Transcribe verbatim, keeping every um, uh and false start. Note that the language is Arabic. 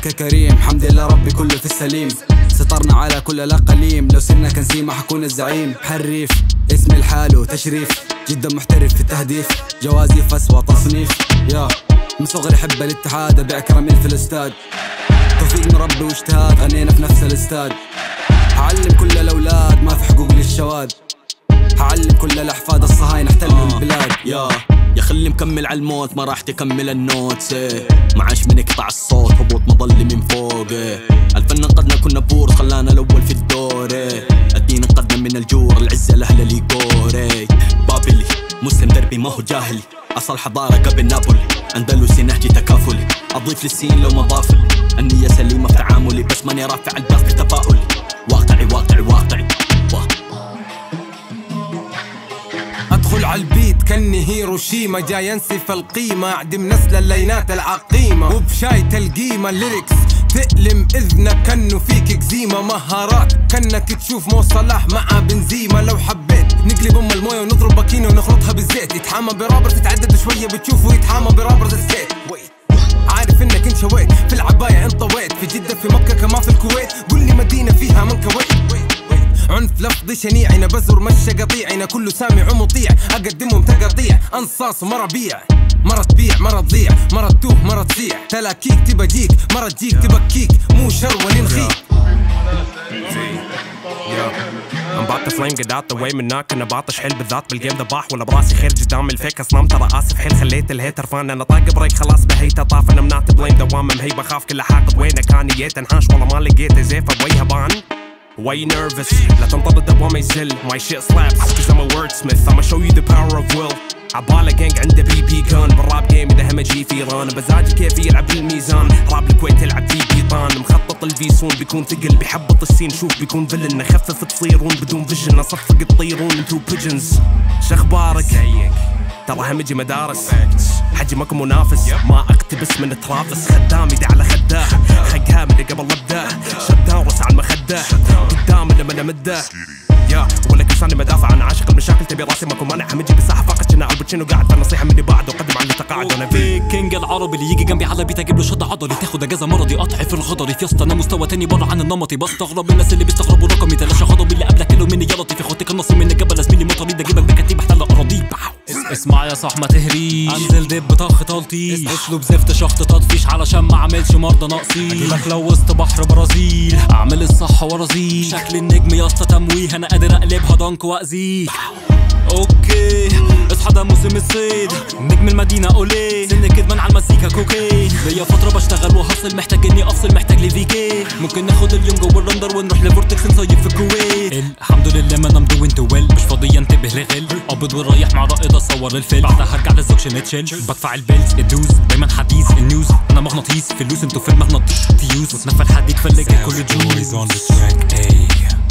ربك كريم، حمد لله ربي كله في السليم. سطرنا على كل الأقاليم، لو سرنا كنسيمة حكون الزعيم. حريف اسمي الحال وتشريف، جدا محترف في التهديف، جوازي فسوى تصنيف. يا من صغري حب الاتحاد، ابيع كراميل في الاستاد. توفيق من ربي واجتهاد، غنينا في نفس الاستاد. هعلم كل الاولاد ما في حقوق للشواذ، هعلم كل الاحفاد الصهاينة احتلوا البلاد. يا يا خلي مكمل على الموت، ما راح تكمل النوت. ما عاش من يقطع الصوت، هبوط مظلي من فوق. الفن انقذنا كنا بور، خلانا الاول في الدور. الدين انقذنا من الجور، العزة لاهل اليقور. بابلي مسلم دربي ما هو جاهلي، اصل حضارة قبل نابولي. اندلسي نهجي تكافلي، اضيف للسين لو مضافلي. النية سليمة في تعاملي، بس ماني رافع الباس بتفاؤلي. واقعي واقعي واقعي ادخل عالبيت كاني هيروشيما، جاي ينسف القيمة، اعدم نسل اللينات العقيمة. وبشاية القيمة الليركس تألم اذنك كأنه فيك اكزيما. مهارات كأنك تشوف مو صلاح مع بنزيما. لو حبيت نقلب ام المويه ونضرب باكينه ونخلطها بالزيت. يتحامى برابر تتعدد شوية بتشوفه يتحامى برابر الزيت. عارف انك انشويت في العباية انطويت، في جدة في مكة كما في الكويت. قول لي مدينة فيها من كويت. عنف لفظي شنيعنا، بزر مشى قطيعنا، كله سامع ومطيع. اقدمهم تقطيع انصاص ومرة بيع، مرة تبيع مرة تضيع، مرة تتوه مرة تصيع. تلاكيك تبجيك، مرة تجيك تبكيك، مو شر ولا نخيك. I'm about to flame get out the way من هناك. انا بعطش حيل بالذات بالجيم ذباح، ولا براسي خير قدام الفيك اصنام. ترى اسف حيل خليت الهيتر فان، انا طاق بريك خلاص بهيته طاف. انا منعت بليم دوام مهي، بخاف كل حاقد وينه كان ييت انحاش، والله ما لقيته زيفه بوجهه بان. Way nervous لا تنطر الدوام يزل. My shit slaps cause I'm a wordsmith. I'ma show you the power of will. عبالة جانج عنده بي بي كان، بالراب جيم اذا همجي فيران. بزاجي كيف يلعب بالميزان، راب الكويت يلعب في بيطان. مخطط الفيسون بيكون ثقل، بيحبط السين شوف بيكون فيلن. نخفف تصيرون بدون فيجن، اصفق تطيرون انتو بيجنز. شخبارك ترى همجي مدارس، حجمك منافس. ما اقتبس من ترافس، خدام ايدي على خده. خقها من قبل ابدا، شدان رس على المخده. قدام لما امده يا ولا كساني مدافع. انا عاشق المشاكل تبي راسي ماكو مانع. همجي بالساحه فقط شنا البوتشينو قاعد، فالنصيحه مني بعد وقدم على اللي تقاعد. انا في كينج العربي اللي يجي جنبي على بيت اجيب له شد عضلي. تاخد اجازه مرضي قطعي في الغضري. في اسطى انا مستوى تاني بره عن النمطي. بستغرب الناس اللي بيستغربوا رقمي. تلاشى غضبي اللي قبلك كيلو مني يلطي. في خطيك النصي من الجبل زميلي مطريد. اجيبك بكتيب احتل اراضيك. اسمع يا صاح ما تهريش، انزل دب طخ طلطيش. اسلوب زفت شخط تطفيش، علشان ما اعملش مرضى ناقصين. اجيبك لو وسط بحر برازيل، اعمل الصح ورزيل. شكل النجم يا اسطى تمويه، انا قادر اقلبها دنك واذيك. اوكي اصحى ده موسم الصيد، نجم المدينه اولي. سن كدمان على المزيكا كوكين. ليا فتره بشتغل وهفصل، محتاج اني افصل، محتاج لي فيكي. ممكن ناخد اليوم جوه اللندر ونروح لفورتكس نصيف في الكويت. الحمد لله ما انا دوين تو ويل، مش فاضي انتبه لغل. قبض ورايح مع رائد اصور الفيلم، بعدها هرجع للزوكشن تشيل. بدفع البيلز الدوز دايما حديث النيوز. انا مغناطيس فلوس انتو في المغناطيس تيوز. وتنفى الحديد فلك كل جوز.